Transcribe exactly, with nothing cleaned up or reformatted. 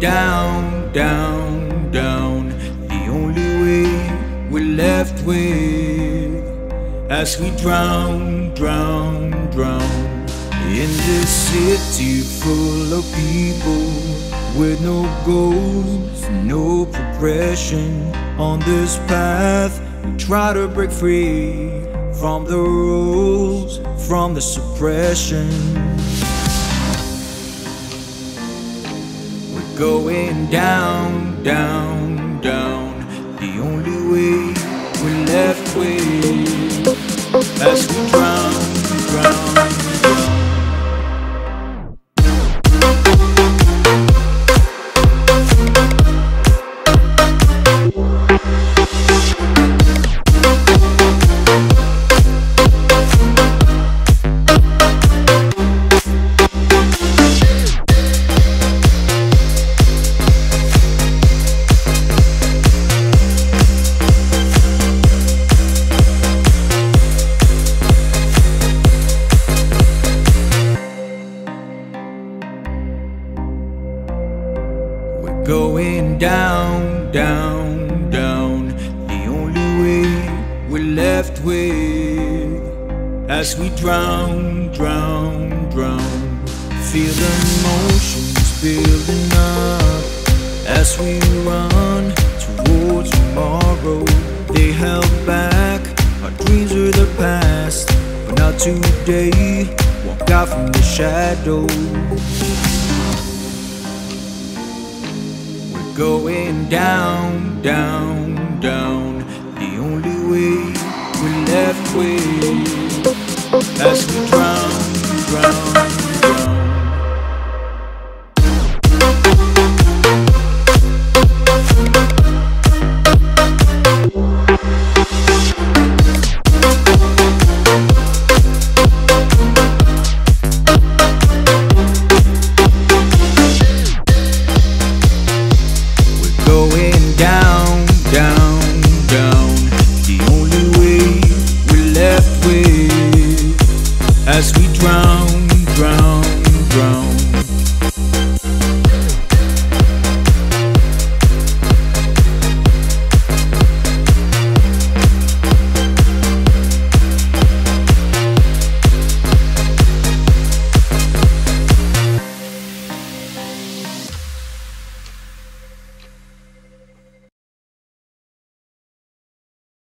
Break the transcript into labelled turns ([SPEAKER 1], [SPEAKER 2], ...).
[SPEAKER 1] down, down, down. The only way we're left with as we drown, drown, drown in this city full of people with no goals, no progression. On this path we try to break free from the rules, from the suppression. We're going down, down, down. The only way we're left with as we drown, drown, drown. Going down, down, down. The only way we're left with as we drown, drown, drown. Feel the emotions building up as we run towards tomorrow. They held back, our dreams were the past, but not today. Walk out from the shadows. Going down, down, down. The only way we're left with as we drown, drown.